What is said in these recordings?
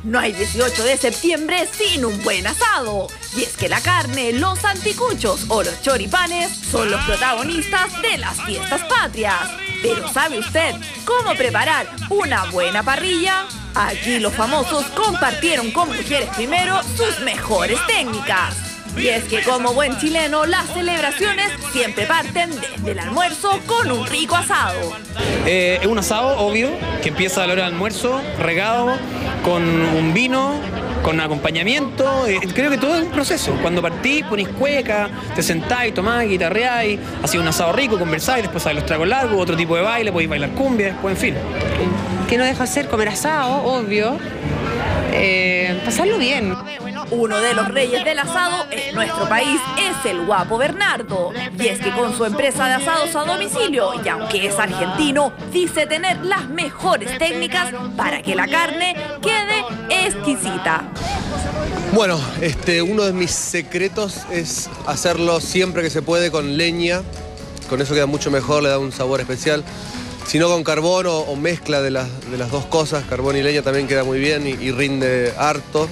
No hay 18 de septiembre sin un buen asado. Y es que la carne, los anticuchos o los choripanes son los protagonistas de las fiestas patrias. Pero ¿sabe usted cómo preparar una buena parrilla? Aquí los famosos compartieron con Mujeres Primero sus mejores técnicas. Y es que como buen chileno, las celebraciones siempre parten desde el almuerzo con un rico asado. Es un asado, obvio, que empieza a la hora del almuerzo, regado, con un vino, con acompañamiento. Creo que todo es un proceso. Cuando partís, ponís cueca, te sentáis, tomás, guitarreáis, hacéis un asado rico, conversáis, después hay los tragos largos, otro tipo de baile, podéis bailar cumbia, después, en fin. ¿Qué no deja hacer? Comer asado, obvio. Pasarlo bien. Uno de los reyes del asado en nuestro país es el Guapo Bernardo. Y es que con su empresa de asados a domicilio, y aunque es argentino, dice tener las mejores técnicas para que la carne quede exquisita. Bueno, uno de mis secretos es hacerlo siempre que se puede con leña. Con eso queda mucho mejor, le da un sabor especial. Si no con carbón o mezcla de las dos cosas, carbón y leña también queda muy bien y rinde harto.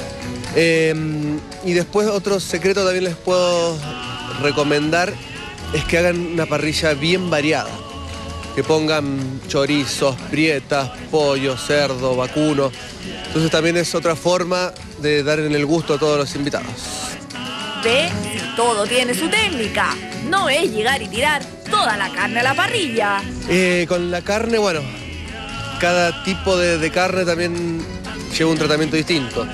Y después otro secreto también les puedo recomendar es que hagan una parrilla bien variada. Que pongan chorizos, prietas, pollo, cerdo, vacuno. Entonces también es otra forma de dar en el gusto a todos los invitados. Ve, todo tiene su técnica. No es llegar y tirar toda la carne a la parrilla. Con la carne, bueno, cada tipo de carne también lleva un tratamiento distinto.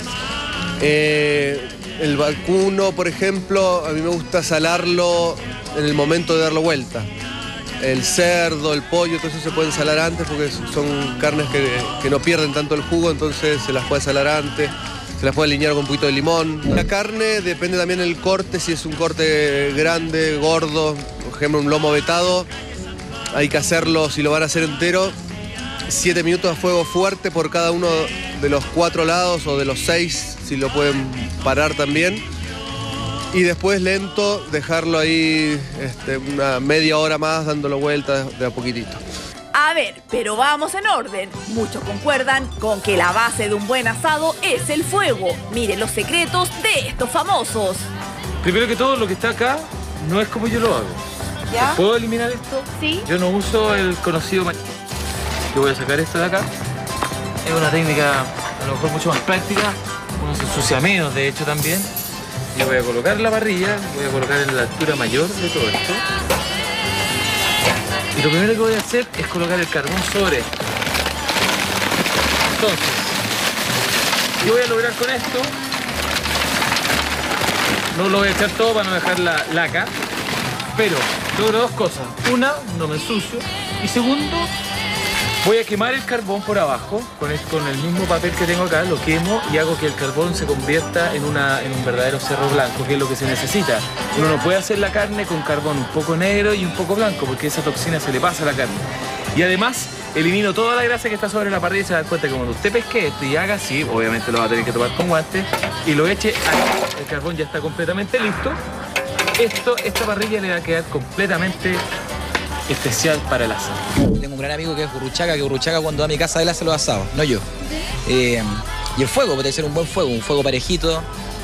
El vacuno, por ejemplo, a mí me gusta salarlo en el momento de darlo vuelta. El cerdo, el pollo, todo eso se pueden salar antes porque son carnes que no pierden tanto el jugo, entonces se las puede salar antes. Se las puede alinear con un poquito de limón. La carne depende también del corte, si es un corte grande, gordo, por ejemplo un lomo vetado, hay que hacerlo, si lo van a hacer entero, 7 minutos a fuego fuerte por cada uno de los 4 lados o de los 6, si lo pueden parar también. Y después lento, dejarlo ahí una media hora más dándolo vuelta de a poquitito. A ver, pero vamos en orden. Muchos concuerdan con que la base de un buen asado es el fuego. Miren los secretos de estos famosos. Primero que todo, lo que está acá no es como yo lo hago. ¿Ya? ¿Puedo eliminar esto? Sí. Yo no uso el conocido... Yo voy a sacar esto de acá. Es una técnica a lo mejor mucho más práctica. Uno se ensucia menos, de hecho, también. Yo voy a colocar en la parrilla, voy a colocar en la altura mayor de todo esto. Y lo primero que voy a hacer es colocar el carbón sobre esto. Entonces, ¿qué voy a lograr con esto? No lo voy a echar todo para no dejar la laca, pero logro dos cosas. Una, no me ensucio. Y segundo, voy a quemar el carbón por abajo con el mismo papel que tengo acá, lo quemo y hago que el carbón se convierta en un verdadero cerro blanco, que es lo que se necesita. Uno no puede hacer la carne con carbón un poco negro y un poco blanco, porque esa toxina se le pasa a la carne. Y además, elimino toda la grasa que está sobre la parrilla y se da cuenta que cuando usted pesque esto y haga así, obviamente lo va a tener que tomar con guantes, y lo eche aquí. El carbón ya está completamente listo. Esta parrilla le va a quedar completamente especial para el asado. Tengo un gran amigo que es Gurruchaga, cuando va a mi casa él hace los asados, no yo. Y el fuego, puede ser un buen fuego, un fuego parejito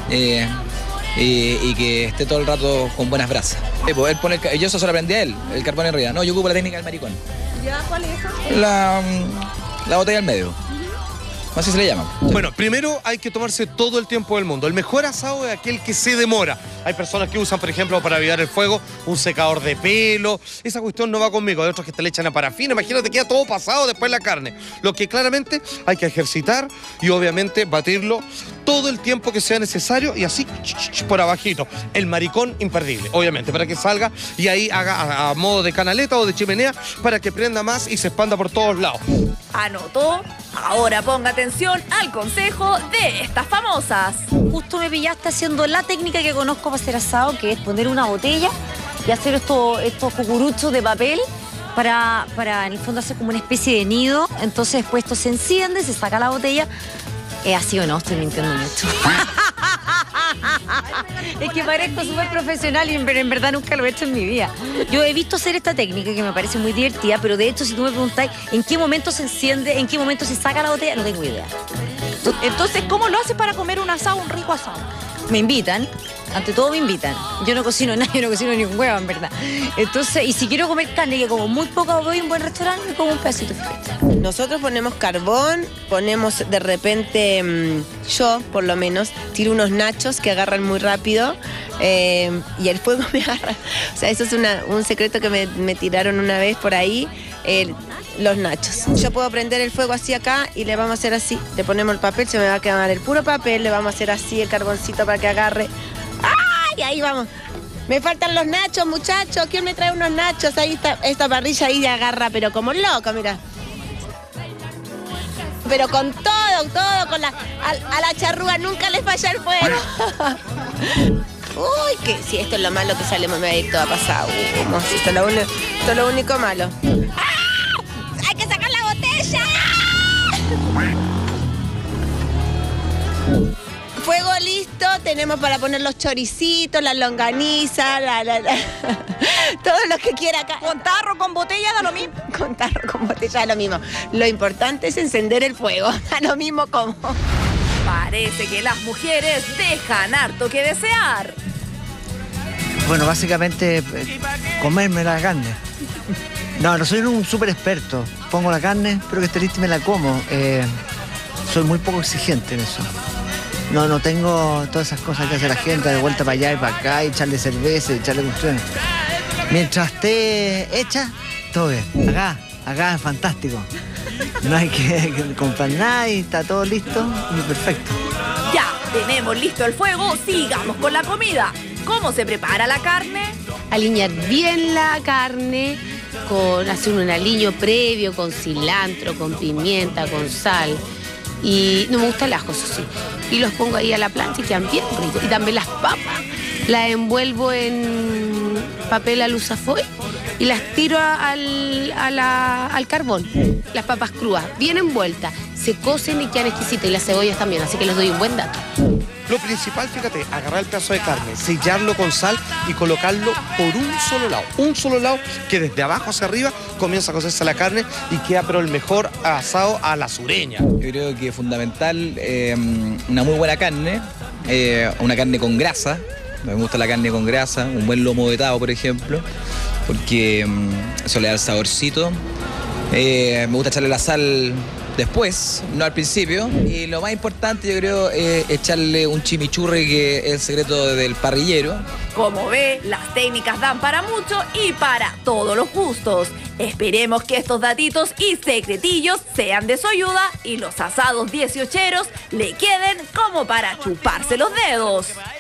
y que esté todo el rato con buenas brasas. Pues él pone yo eso se lo aprendí a él, el carbón arriba. No, yo ocupo la técnica del maricón. ¿Ya? ¿Cuál es eso? La botella al medio. Así se le llama. Bueno, primero hay que tomarse todo el tiempo del mundo. El mejor asado es aquel que se demora. Hay personas que usan, por ejemplo, para avivar el fuego, un secador de pelo. Esa cuestión no va conmigo. Hay otros que te le echan a parafina. Imagínate, queda todo pasado después la carne. Lo que claramente hay que ejercitar y obviamente batirlo todo el tiempo que sea necesario y así por abajito. El maricón imperdible, obviamente, para que salga y ahí haga a modo de canaleta o de chimenea para que prenda más y se expanda por todos lados. ¿Anotó? Ahora ponga atención al consejo de estas famosas. Justo me pillaste haciendo la técnica que conozco para hacer asado, que es poner una botella y hacer estos cucuruchos de papel para en el fondo hacer como una especie de nido. Entonces después esto se enciende, se saca la botella. ¿Es así o no? Estoy mintiendo mucho. Es que parezco súper profesional, pero en verdad nunca lo he hecho en mi vida. Yo he visto hacer esta técnica que me parece muy divertida, pero de hecho, si tú me preguntáis en qué momento se enciende, en qué momento se saca la botella, no tengo idea. Entonces, ¿cómo lo haces para comer un asado, un rico asado? Me invitan, ante todo me invitan. Yo no cocino nada, yo no cocino ni un huevo, en verdad. Entonces, y si quiero comer carne, que como muy poco voy a un buen restaurante, me como un pedacito de filete. Nosotros ponemos carbón, ponemos de repente, yo por lo menos, tiro unos nachos que agarran muy rápido y el fuego me agarra. O sea, eso es un secreto que me tiraron una vez por ahí, los nachos. Yo puedo prender el fuego así acá y le vamos a hacer así. Le ponemos el papel, se me va a quemar el puro papel, le vamos a hacer así el carboncito para que agarre. ¡Ay! Ahí vamos. Me faltan los nachos, muchachos. ¿Quién me trae unos nachos? Ahí está, esta parrilla ahí agarra, pero como loco, mira. Pero con todo, con a la charrúa nunca les falla el fuego. Uy, que si esto es lo malo que sale, me va a ir toda pasada. Si esto es lo único malo. ¡Ah! ¡Hay que sacar la botella! Fuego listo, tenemos para poner los choricitos, la longaniza, todo lo que quiera acá. ¿Con tarro, con botella, da lo mismo? Con tarro, con botella, da lo mismo. Lo importante es encender el fuego, da lo mismo como. Parece que las mujeres dejan harto que desear. Bueno, básicamente comerme la carne. No soy un súper experto. Pongo la carne, pero que esté lista y me la como. Soy muy poco exigente en eso. No tengo todas esas cosas que hace la gente, de vuelta para allá y para acá, y echarle cerveza, y echarle cuestiones. Mientras esté hecha, todo bien. Acá es fantástico. No hay que comprar nada y está todo listo y perfecto. Ya tenemos listo el fuego, sigamos con la comida. ¿Cómo se prepara la carne? Aliñar bien la carne, hacer un aliño previo con cilantro, con pimienta, con sal. Y no me gusta el ajo, eso sí. Y los pongo ahí a la plancha y quedan bien ricos. Y también las papas, las envuelvo en papel alusafoil y las tiro al carbón. Las papas crudas, bien envueltas, se cocen y quedan exquisitas. Y las cebollas también, así que les doy un buen dato. Lo principal, fíjate, agarrar el pedazo de carne, sellarlo con sal y colocarlo por un solo lado. Un solo lado que desde abajo hacia arriba comienza a cocerse la carne y queda pero el mejor asado a la sureña. Yo creo que es fundamental una muy buena carne, una carne con grasa. Me gusta la carne con grasa, un buen lomo vetado, por ejemplo, porque eso le da el saborcito. Me gusta echarle la sal después, no al principio. Y lo más importante, yo creo, es echarle un chimichurri, que es el secreto del parrillero. Como ve, las técnicas dan para mucho y para todos los gustos. Esperemos que estos datitos y secretillos sean de su ayuda y los asados 18eros le queden como para chuparse los dedos.